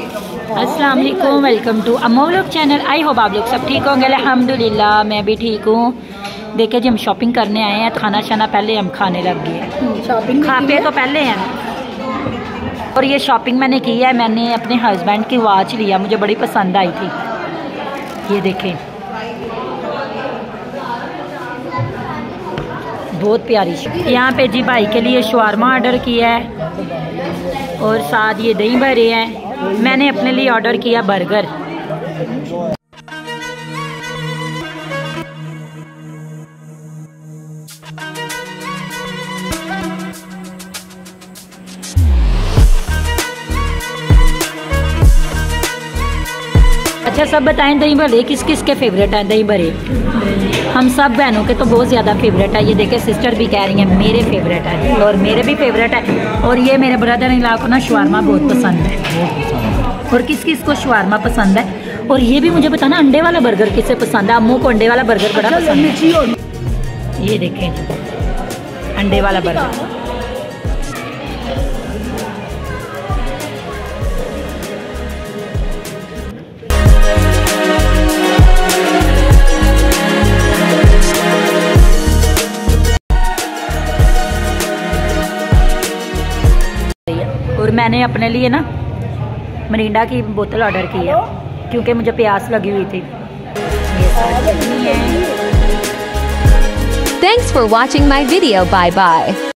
अस्सलाम वालेकुम, welcome to Amma vlog channel. I hope आप लोग सब ठीक होंगे। अल्हम्दुलिल्लाह मैं भी ठीक हूँ। देखिए जी हम शॉपिंग करने आए हैं, खाना शाना पहले हम खाने लग गए। शॉपिंग खाते तो पहले हैं। और ये शॉपिंग मैंने की है, मैंने अपने हस्बैंड की वॉच लिया, मुझे बड़ी पसंद आई थी। ये देखें बहुत प्यारी। यहाँ पे जी भाई के लिए शवारमा ऑर्डर किया है और साथ ये दही भरे हैं। मैंने अपने लिए ऑर्डर किया बर्गर। अच्छा सब बताएं दही भरे किस किस के फेवरेट हैं? दही भरे हम सब बहनों के तो बहुत ज़्यादा फेवरेट है। ये देखे सिस्टर भी कह रही हैं मेरे फेवरेट है और मेरे भी फेवरेट है। और ये मेरे ब्रदर इन लॉ को ना शवारमा बहुत पसंद है। और किस किस को शवारमा पसंद है? और ये भी मुझे बताना अंडे वाला बर्गर किससे पसंद है? अम्मू को अंडे वाला बर्गर बड़ा पसंद है। ये देखें अंडे वाला बर्गर। और मैंने अपने लिए ना मरिंडा की बोतल ऑर्डर की है क्योंकि मुझे प्यास लगी हुई थी। Thanks for watching my video. Bye bye.